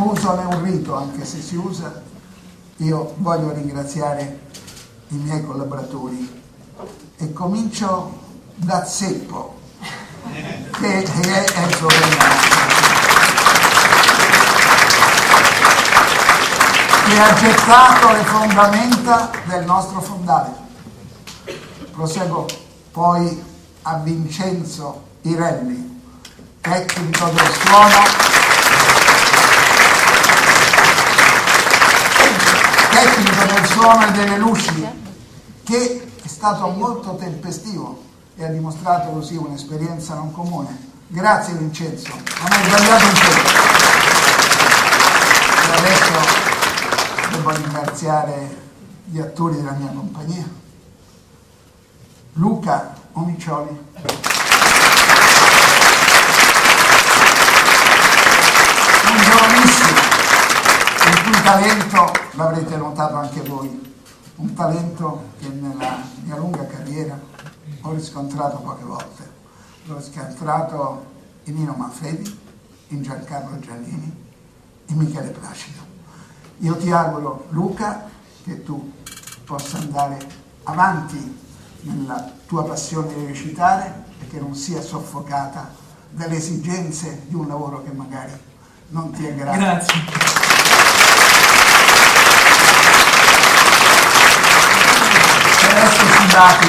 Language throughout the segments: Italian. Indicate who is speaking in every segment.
Speaker 1: uso né un rito, anche se si usa. Io voglio ringraziare i miei collaboratori e comincio da Zeppo, che è il suo che ha gettato le fondamenta del nostro fondale. Proseguo poi a Vincenzo Irelli, tecnico del suono e delle luci, che è stato molto tempestivo e ha dimostrato così un'esperienza non comune. Grazie Vincenzo, non hai sbagliato un tempo. E adesso devo ringraziare gli attori della mia compagnia. Luca Omicioli, un giovanissimo, il cui talento l'avrete notato anche voi, un talento che nella mia lunga carriera ho riscontrato poche volte. L'ho riscontrato in Nino Manfredi, in Giancarlo Giannini, in Michele Placido. Io ti auguro, Luca, che tu possa andare avanti nella tua passione di recitare e che non sia soffocata dalle esigenze di un lavoro che magari non ti aggrada.
Speaker 2: Grazie.
Speaker 1: Celeste Sudati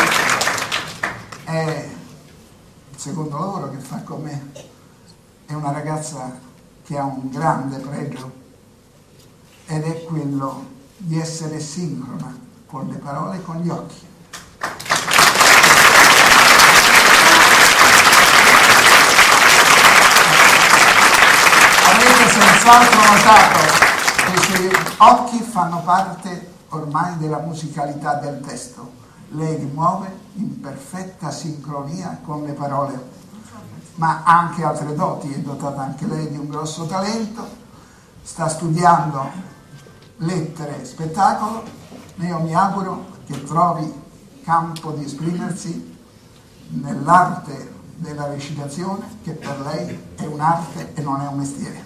Speaker 1: è il secondo lavoro che fa con me. È una ragazza che ha un grande pregio ed è quello di essere sincrona con le parole e con gli occhi. Avete senz'altro notato che i suoi occhi fanno parte ormai della musicalità del testo. Lei li muove in perfetta sincronia con le parole, ma ha anche altre doti, è dotata anche lei di un grosso talento, sta studiando lettere e spettacolo. Io mi auguro che trovi campo di esprimersi nell'arte della recitazione, che per lei è un'arte e non è un mestiere.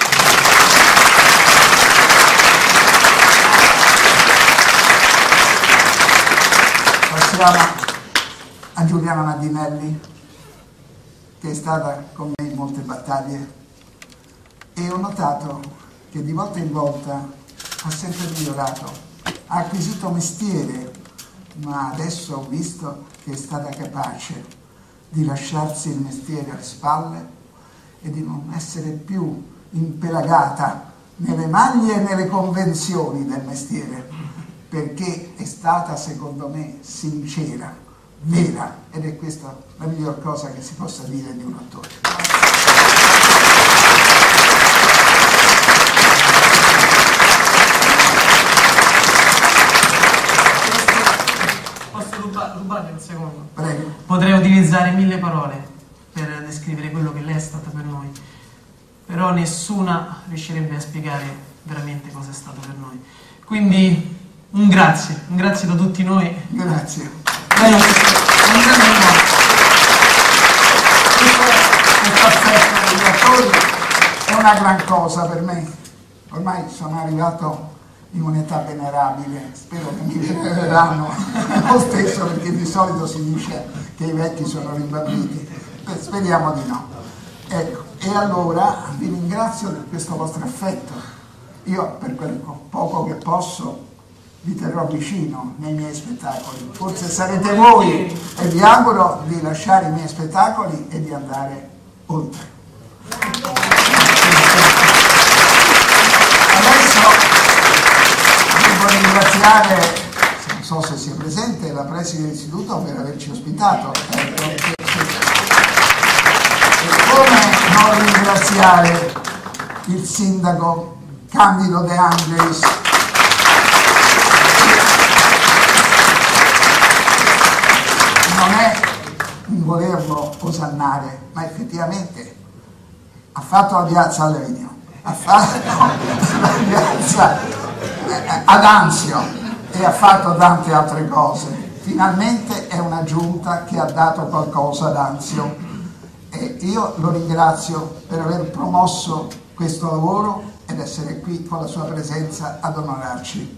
Speaker 1: Passiamo a Giuliana Nadinelli, che è stata con me in molte battaglie, e ho notato che di volta in volta ha sempre migliorato, ha acquisito mestiere, ma adesso ho visto che è stata capace di lasciarsi il mestiere alle spalle e di non essere più impelagata nelle maglie e nelle convenzioni del mestiere, perché è stata, secondo me, sincera, vera, ed è questa la miglior cosa che si possa dire di un attore.
Speaker 2: Rubate un secondo.
Speaker 1: Prego.
Speaker 2: Potrei utilizzare 1000 parole per descrivere quello che lei è stata per noi, però nessuna riuscirebbe a spiegare veramente cosa è stato per noi. Quindi un grazie da tutti noi.
Speaker 1: Grazie.
Speaker 2: Questo
Speaker 1: aspetto degli attori è una gran cosa per me. Ormai sono arrivato in un'età venerabile, spero che mi venereranno lo stesso, perché di solito si dice che i vecchi sono rimbambiti. Speriamo di no. Ecco, e allora vi ringrazio per questo vostro affetto. Io, per quel poco che posso, vi terrò vicino nei miei spettacoli. Forse sarete voi, e vi auguro di lasciare i miei spettacoli e di andare oltre. Adesso devo ringraziare, non so se sia presente, la preside dell'istituto per averci ospitato. Come non ringraziare il sindaco Candido De Angelis, non è un volerlo osannare, ma effettivamente ha fatto la piazza all'Avenio, ha fatto la piazza ad Anzio e ha fatto tante altre cose. Finalmente è una giunta che ha dato qualcosa ad Anzio e io lo ringrazio per aver promosso questo lavoro e ed essere qui con la sua presenza ad onorarci.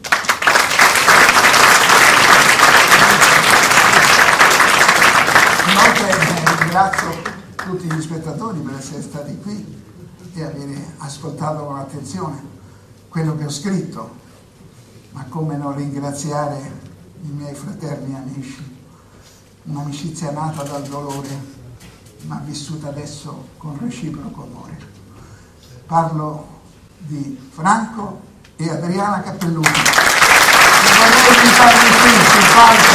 Speaker 1: Inoltre ringrazio tutti gli spettatori per essere stati qui e aver ascoltato con attenzione quello che ho scritto, ma come non ringraziare i miei fraterni amici, un'amicizia nata dal dolore ma vissuta adesso con reciproco amore. Parlo di Franco e Adriana Cappellucci. E vorrei invitarvi qui sul palco.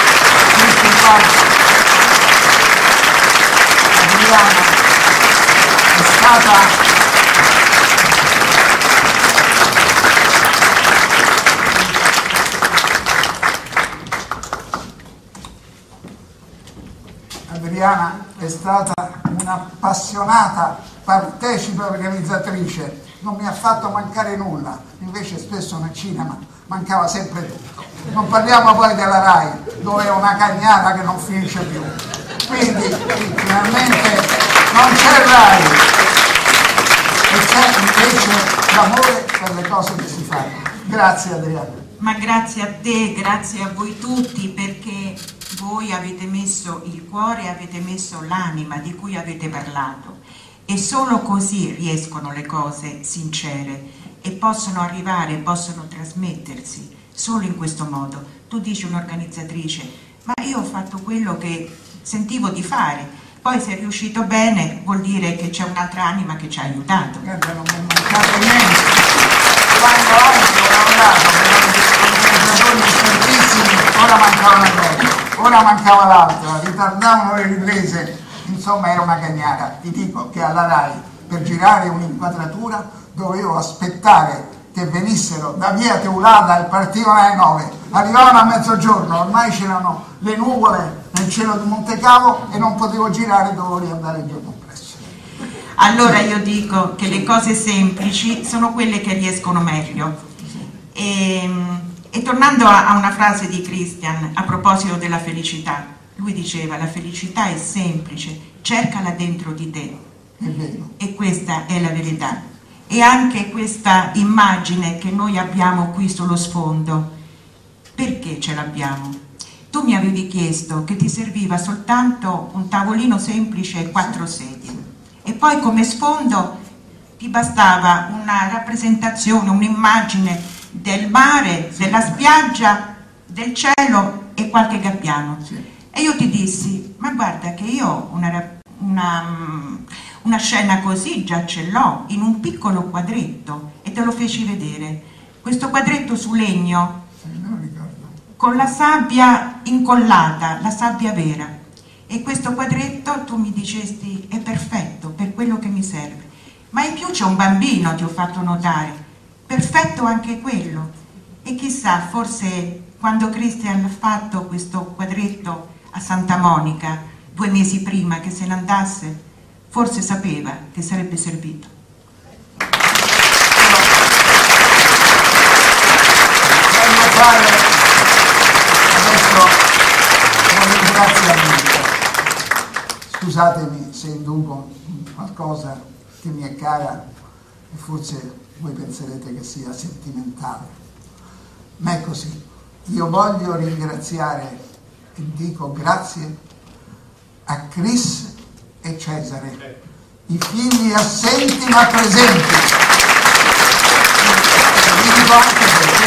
Speaker 1: Adriana è stata un'appassionata partecipe organizzatrice, non mi ha fatto mancare nulla, invece spesso nel cinema mancava sempre tutto. Non parliamo poi della RAI, dove è una cagnata che non finisce più. Quindi finalmente non c'è RAI e c'è invece l'amore per le cose che si fanno. Grazie Adriana.
Speaker 3: Ma grazie a te, grazie a voi tutti, perché voi avete messo il cuore, avete messo l'anima di cui avete parlato, e solo così riescono le cose sincere e possono arrivare, possono trasmettersi solo in questo modo. Tu dici un'organizzatrice, ma io ho fatto quello che sentivo di fare, poi se è riuscito bene vuol dire che c'è un'altra anima che ci ha aiutato.
Speaker 1: Guarda, non mi è mancato niente. Quando anche ho lavorato per organizzatori santissimi, ora mancava una cosa, ora mancava l'altra, ritardavano le riprese, insomma era una cagnata. Ti dico che alla RAI per girare un'inquadratura dovevo aspettare che venissero da via Teulada e partivano alle 9, arrivavano a mezzogiorno, ormai c'erano le nuvole nel cielo di Montecavo e non potevo girare, dovevo riandare il giorno presso.
Speaker 3: Allora io dico che le cose semplici sono quelle che riescono meglio. E tornando a una frase di Christian a proposito della felicità, lui diceva: la felicità è semplice, cercala dentro di te.
Speaker 1: È vero.
Speaker 3: E questa è la verità. E anche questa immagine che noi abbiamo qui sullo sfondo, perché ce l'abbiamo? Tu mi avevi chiesto che ti serviva soltanto un tavolino semplice e 4 sedie, e poi come sfondo ti bastava una rappresentazione, un'immagine del mare, della spiaggia, del cielo e qualche gabbiano.
Speaker 1: Sì.
Speaker 3: E io ti dissi: ma guarda che io una scena così già ce l'ho in un piccolo quadretto, e te lo feci vedere. Questo quadretto su legno con la sabbia incollata, la sabbia vera, e questo quadretto tu mi dicesti è perfetto per quello che mi serve. Ma in più c'è un bambino, ti ho fatto notare, perfetto anche quello. E chissà, forse quando Christian ha fatto questo quadretto a Santa Monica 2 mesi prima che se ne andasse, forse sapeva che sarebbe servito.
Speaker 1: Voglio fare adesso un ringraziamento. Scusatemi se induco qualcosa che mi è cara e forse voi penserete che sia sentimentale, ma è così. Io voglio ringraziare e dico grazie a Chris e Cesare, i figli assenti ma presenti. Vi dico anche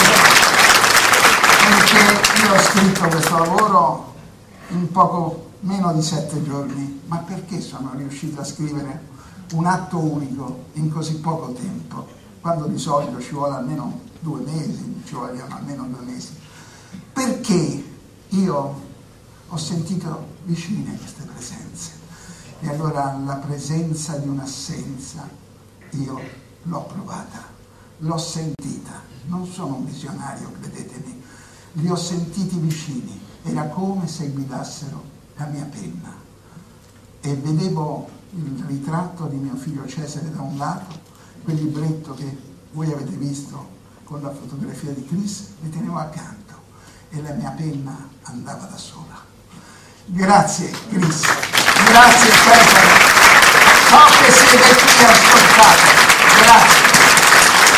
Speaker 1: perché io ho scritto questo lavoro in poco meno di 7 giorni, ma perché sono riuscito a scrivere un atto unico in così poco tempo, quando di solito ci vuole almeno 2 mesi, ci vogliono almeno 2 mesi? Perché io ho sentito vicine queste presenze, e allora la presenza di un'assenza io l'ho provata, l'ho sentita, non sono un visionario, credetemi, li ho sentiti vicini, era come se guidassero la mia penna, e vedevo il ritratto di mio figlio Cesare da un lato, quel libretto che voi avete visto con la fotografia di Chris, mi tenevo accanto e la mia penna andava da sola. Grazie Chris, grazie Cesare, so che siete qui ascoltati, grazie.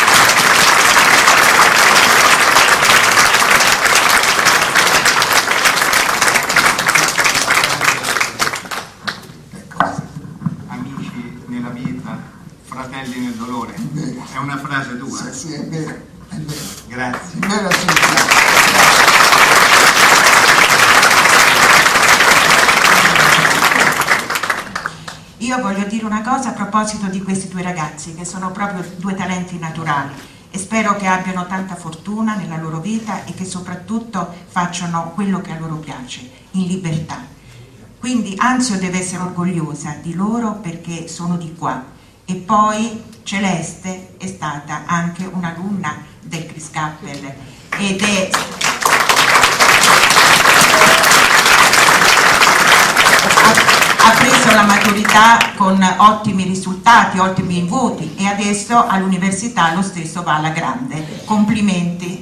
Speaker 4: nella vita, fratelli nel dolore. È una frase tua?
Speaker 1: Sì, è vero, è vero.
Speaker 4: Grazie.
Speaker 1: È vero,
Speaker 3: Io voglio dire una cosa a proposito di questi due ragazzi, che sono proprio due talenti naturali, e spero che abbiano tanta fortuna nella loro vita e che soprattutto facciano quello che a loro piace, in libertà. Quindi Anzio deve essere orgogliosa di loro perché sono di qua. E poi Celeste è stata anche un'alunna del Chris Cappell ed è... ha preso la maturità con ottimi risultati, ottimi voti, e adesso all'università lo stesso va alla grande. Complimenti.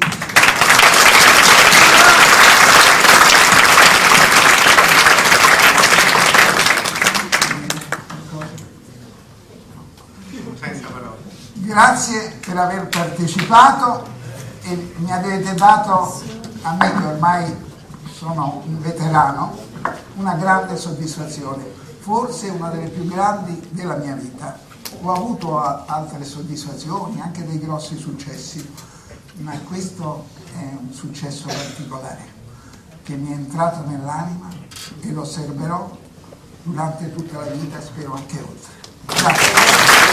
Speaker 1: Grazie per aver partecipato e mi avete dato, a me che ormai sono un veterano, una grande soddisfazione, forse una delle più grandi della mia vita. Ho avuto altre soddisfazioni, anche dei grossi successi, ma questo è un successo particolare che mi è entrato nell'anima e lo osserverò durante tutta la vita, spero anche oltre. Grazie.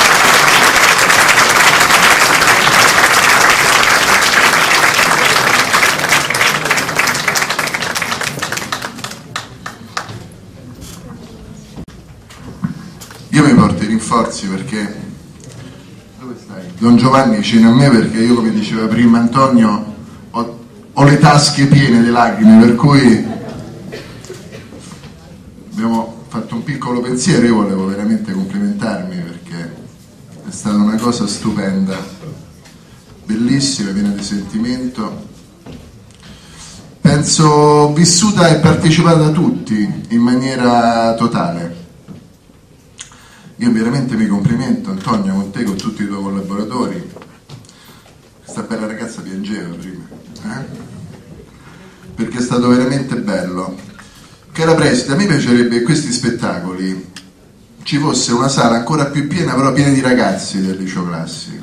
Speaker 5: Io mi porto i rinforzi perché dove stai? Don Giovanni vicino a me, perché io, come diceva prima Antonio, ho le tasche piene di lacrime, per cui abbiamo fatto un piccolo pensiero. Io volevo veramente complimentarmi perché è stata una cosa stupenda, bellissima, piena di sentimento, penso vissuta e partecipata da tutti in maniera totale. Io veramente mi complimento, Antonio, con te, con tutti i tuoi collaboratori. Questa bella ragazza piangeva prima, perché è stato veramente bello. Cara preside, a me piacerebbe che questi spettacoli ci fosse una sala ancora più piena, però piena di ragazzi del liceo classico,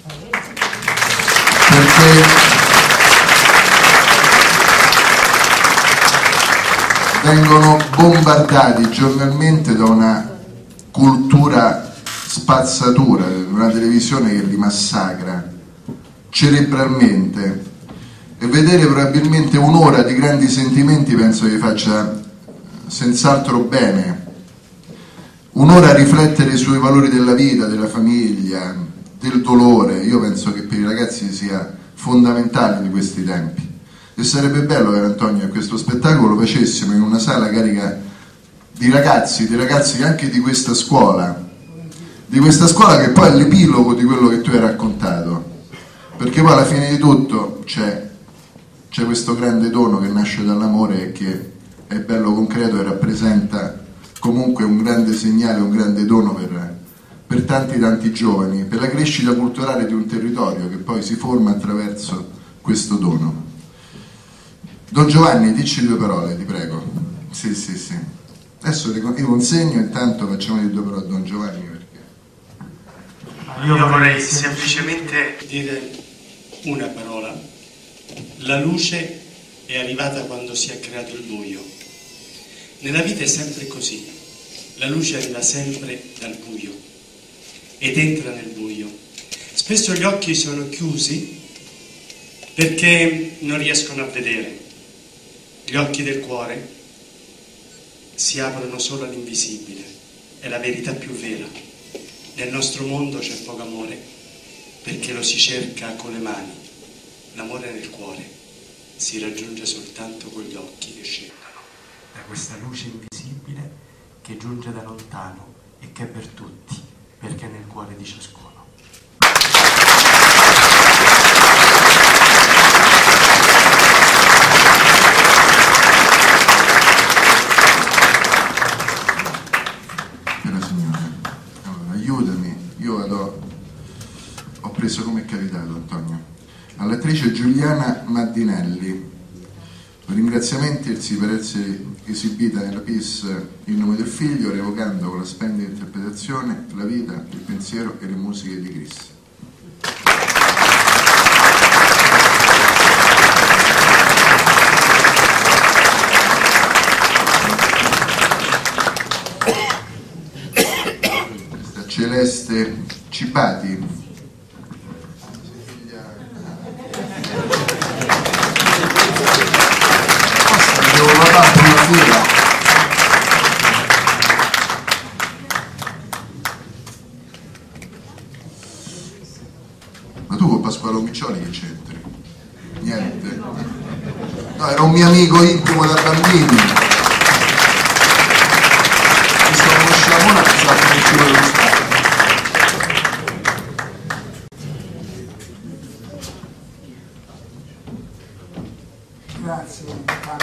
Speaker 5: perché vengono bombardati giornalmente da una cultura spazzatura, una televisione che li massacra cerebralmente, e vedere probabilmente un'ora di grandi sentimenti penso che faccia senz'altro bene. Un'ora a riflettere sui valori della vita, della famiglia, del dolore. Io penso che per i ragazzi sia fondamentale di questi tempi, e sarebbe bello, caro Antonio, che questo spettacolo lo facessimo in una sala carica di ragazzi anche di questa scuola che poi è l'epilogo di quello che tu hai raccontato, perché poi alla fine di tutto c'è questo grande dono che nasce dall'amore e che è bello concreto e rappresenta comunque un grande segnale, un grande dono per tanti giovani, per la crescita culturale di un territorio che poi si forma attraverso questo dono. Don Giovanni, dici due parole, ti prego. Sì. Adesso io consegno, intanto facciamo le due parole a Don Giovanni, perché
Speaker 6: io vorrei semplicemente dire una parola. La luce è arrivata quando si è creato il buio. Nella vita è sempre così, la luce arriva sempre dal buio ed entra nel buio. Spesso gli occhi sono chiusi perché non riescono a vedere. Gli occhi del cuore si aprono solo all'invisibile, è la verità più vera. Nel nostro mondo c'è poco amore perché lo si cerca con le mani. L'amore nel cuore si raggiunge soltanto con gli occhi che scendono da questa luce invisibile che giunge da lontano e che è per tutti, perché è nel cuore di ciascuno.
Speaker 5: Ho preso come è capitato, Antonio, all'attrice Giuliana Maddinelli, Ringraziamenti per essere esibita nella PIS in nome del Figlio, rievocando con la splendida interpretazione la vita, il pensiero e le musiche di Cristo. Questa Celeste Cipati. Ma tu con Pasquale Miccioli che c'entri? Niente. No, era un mio amico intimo da bambini. Ci conosciamo ora, pensavo che ci volevo stare.
Speaker 1: Grazie.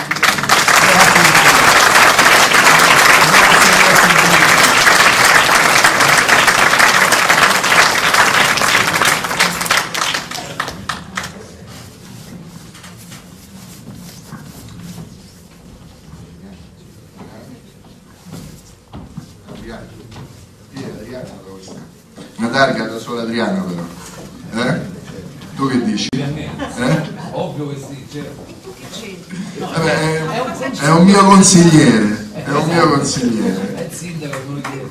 Speaker 5: Una targa da solo Adriano però. Tu che dici?
Speaker 7: Ovvio che sì, certo.
Speaker 5: Vabbè, è un mio consigliere, è un mio consigliere.
Speaker 7: È il sindaco che non chiede.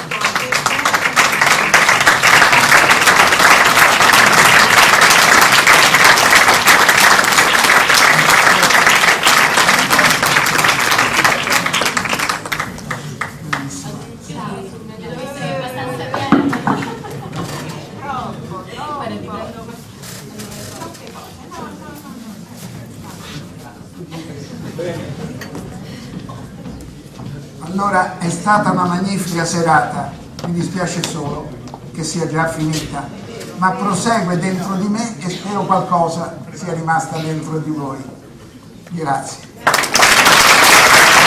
Speaker 1: Allora, è stata una magnifica serata, mi dispiace solo che sia già finita, ma prosegue dentro di me e spero qualcosa sia rimasta dentro di voi. Grazie.